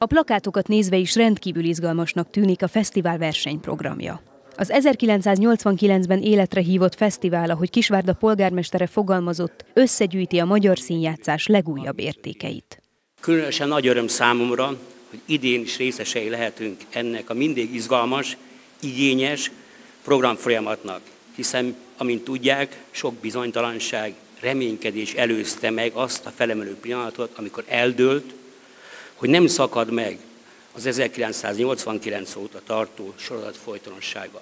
A plakátokat nézve is rendkívül izgalmasnak tűnik a fesztivál versenyprogramja. Az 1989-ben életre hívott fesztivál, ahogy Kisvárda polgármestere fogalmazott, összegyűjti a magyar színjátszás legújabb értékeit. Különösen nagy öröm számomra, hogy idén is részesei lehetünk ennek a mindig izgalmas, igényes programfolyamatnak, hiszen, amint tudják, sok bizonytalanság, reménykedés előzte meg azt a felemelő pillanatot, amikor eldőlt, hogy nem szakad meg az 1989 óta tartó sorozat folytonossága.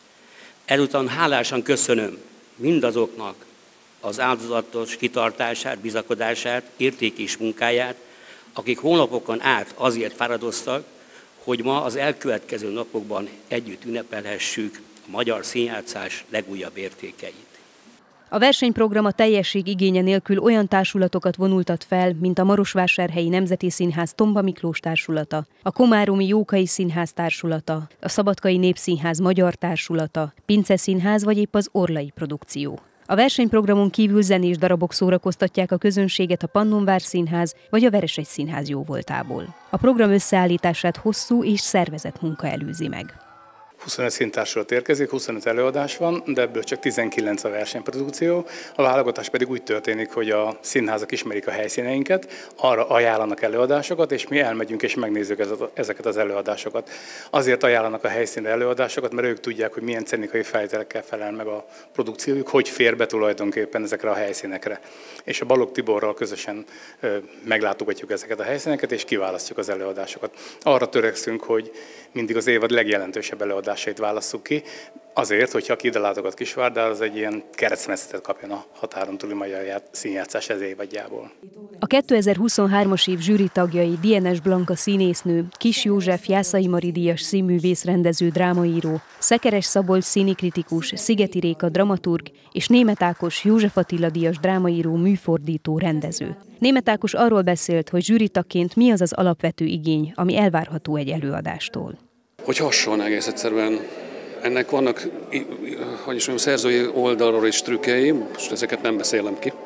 Ezután hálásan köszönöm mindazoknak az áldozatos kitartását, bizakodását, értékes munkáját, akik hónapokon át azért fáradoztak, hogy ma az elkövetkező napokban együtt ünnepelhessük a magyar színjátszás legújabb értékeit. A versenyprogram a teljesség igénye nélkül olyan társulatokat vonultat fel, mint a Marosvásárhelyi Nemzeti Színház Tomba Miklós társulata, a Komáromi Jókai Színház társulata, a Szabadkai Népszínház Magyar társulata, Pince Színház vagy épp az Orlai Produkció. A versenyprogramon kívül zenés darabok szórakoztatják a közönséget a Pannonvár Színház vagy a Veresegy Színház jóvoltából. A program összeállítását hosszú és szervezett munka előzi meg. 25 színtársulat érkezik, 25 előadás van, de ebből csak 19 a versenyprodukció. A válogatás pedig úgy történik, hogy a színházak ismerik a helyszíneinket, arra ajánlanak előadásokat, és mi elmegyünk és megnézzük ezeket az előadásokat. Azért ajánlanak a helyszínre előadásokat, mert ők tudják, hogy milyen szcenikai feltételekkel felel meg a produkciójuk, hogy fér be tulajdonképpen ezekre a helyszínekre. És a Balogh Tiborral közösen meglátogatjuk ezeket a helyszíneket, és kiválasztjuk az előadásokat. Arra törekszünk, hogy mindig az évad legjelentősebb előadásait válasszuk ki, azért, hogyha aki ide látogat Kisvárdára, az egy ilyen keresztmetszetet kapjon a határon túli magyar színjátszás ez évadjából. A 2023-as év zsűri tagjai Dienes Blanka színésznő, Kis József Jászai Mari díjas színművész rendező drámaíró, Szekeres Szabolcs színikritikus, Szigeti Réka dramaturg és Németh Ákos József Attila díjas drámaíró műfordító rendező. Németh Ákos arról beszélt, hogy zsűritagként mi az az alapvető igény, ami elvárható egy előadástól. Hogy hasonló egész egyszerűen. Ennek vannak, hogy is mondjam, szerzői oldalról is trükkei, most ezeket nem beszélem ki,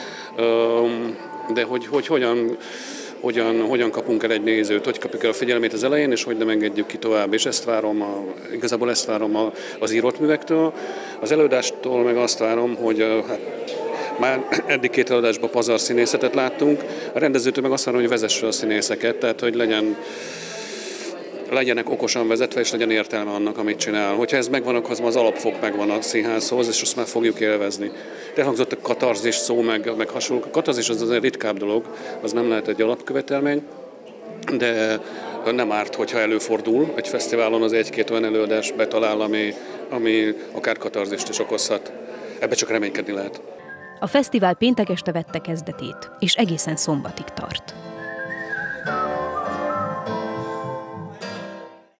de hogy hogyan kapunk el egy nézőt, hogy kapjuk el a figyelmét az elején, és hogy nem engedjük ki tovább. És igazából ezt várom az írott művektől. Az előadástól meg azt várom, hogy már eddig 2 előadásban pazar színészetet láttunk, a rendezőtől meg azt várom, hogy vezesse a színészeket, tehát hogy legyenek okosan vezetve, és legyen értelme annak, amit csinál. Hogyha ez megvan, akkor az alapfok megvan a színházhoz, és azt már fogjuk élvezni. Elhangzott a katarzis szó, meg hasonló. A katarzis az egy ritkább dolog, az nem lehet egy alapkövetelmény, de nem árt, hogyha előfordul. Egy fesztiválon az 1-2 olyan előadás betalál, ami akár katarzist is okozhat. Ebbe csak reménykedni lehet. A fesztivál péntek este vette kezdetét, és egészen szombatig tart.